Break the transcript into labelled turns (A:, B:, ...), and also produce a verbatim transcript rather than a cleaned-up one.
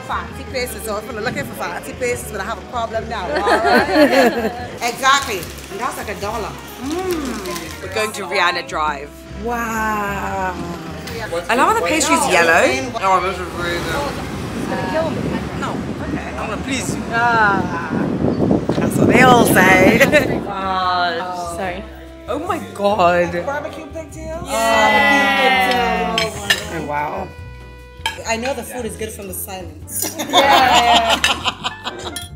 A: fancy places. So if you're looking for fancy places, but I have a problem now. All right? Exactly. And that's like a dollar. Mm.
B: We're going to Rihanna Drive.
A: Wow.
B: I love how the pastry's yellow.
C: Oh, this is really good.
A: It's gonna kill me.
B: No, okay.
C: I'm gonna please you.
A: Ah. That's what they all say.
B: Oh, sorry. Oh my god.
A: Barbecue pigtails?
B: Yeah.
A: Barbecue pigtails.
B: Oh wow.
A: I know the food is good from the silence.
B: Yeah.